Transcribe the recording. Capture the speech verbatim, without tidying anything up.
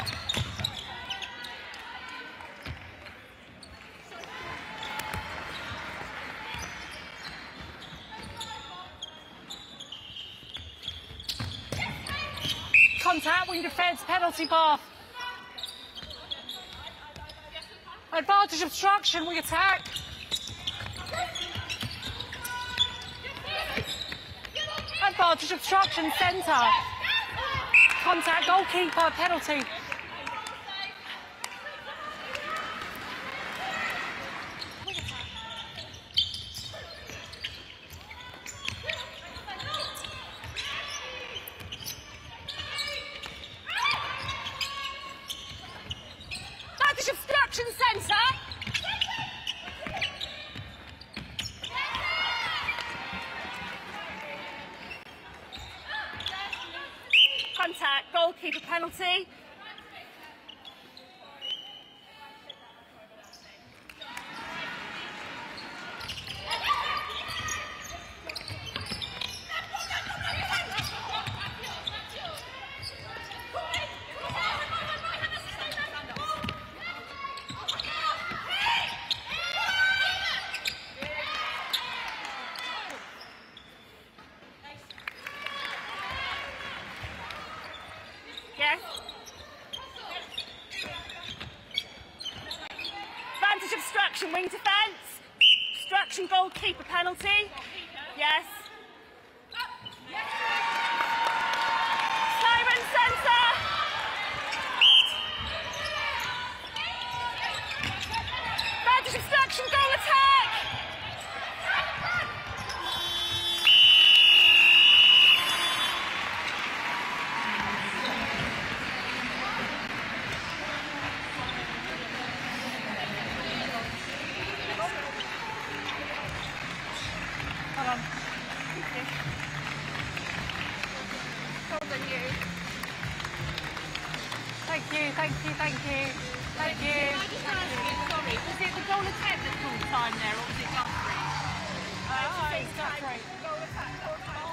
Contact, wing defence, penalty path. Advantage obstruction, we attack. Advantage obstruction, centre. Contact, goalkeeper, penalty. Advantage obstruction, centre. Contact, goalkeeper, penalty. Yes. Advantage obstruction, wing defence. Obstruction, goalkeeper, penalty. Yes. Siren, centre. Advantage obstruction, goal attack. Hold on. Thank you. Hold on you. Thank you, thank you, thank you. Thank you. Can I just ask you, sorry, was it the goal attack that full time there, or was it Guthrie? Oh, it's Guthrie. Goal attack, goal attack.